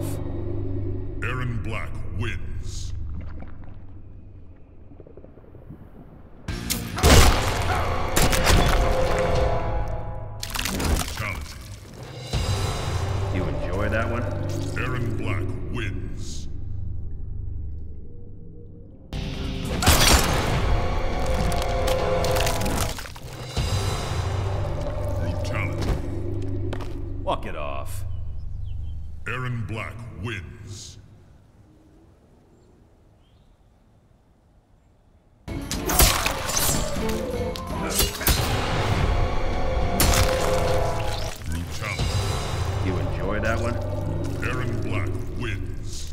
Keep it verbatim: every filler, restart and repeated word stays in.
Aaron Black wins. Brutality. You enjoy that one? Aaron Black wins. Brutality. Walk it off. Aaron Black wins. Brutality. You enjoy that one? Aaron Black wins.